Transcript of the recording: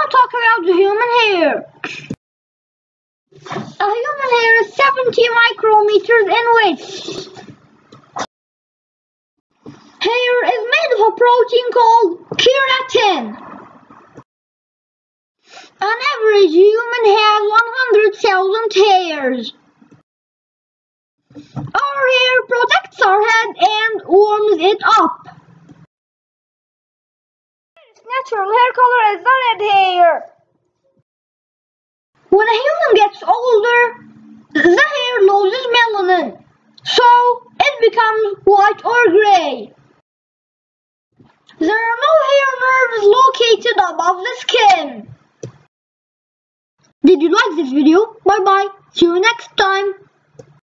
talk about the human hair. A human hair is 70 micrometers in width. Hair is made of a protein called keratin. On average, a human has 100,000 hairs. Our hair protects our head and warms it up. Its natural hair color is the red hair. When a human gets older, the hair loses melanin, so it becomes white or gray. There are no hair nerves located above the skin. Did you like this video? Bye bye. See you next time.